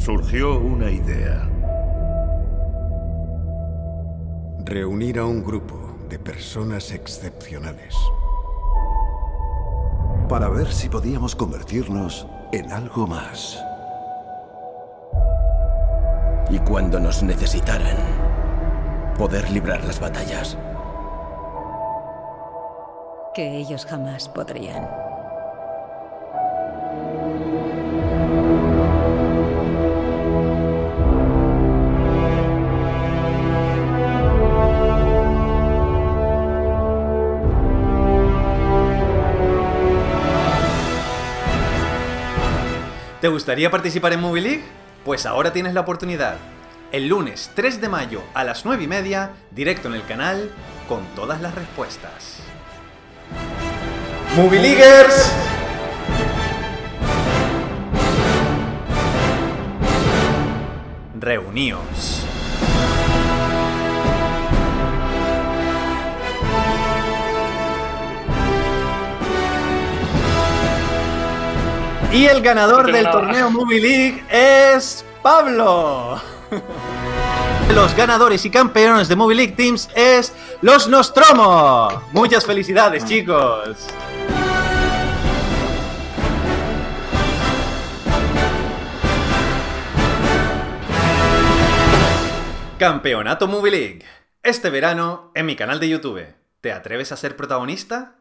surgió una idea. Reunir a un grupo de personas excepcionales. Para ver si podíamos convertirnos en algo más. Y cuando nos necesitaran, poder librar las batallas. Que ellos jamás podrían. ¿Te gustaría participar en Movie League? Pues ahora tienes la oportunidad. El lunes 3 de mayo a las 9:30, directo en el canal, con todas las respuestas. ¡Movie Leaguers! Reuníos. Y el ganador del torneo Movie League es Pablo. Los ganadores y campeones de Movie League Teams es los Nostromo. Muchas felicidades, chicos. Campeonato Movie League. Este verano en mi canal de YouTube. ¿Te atreves a ser protagonista?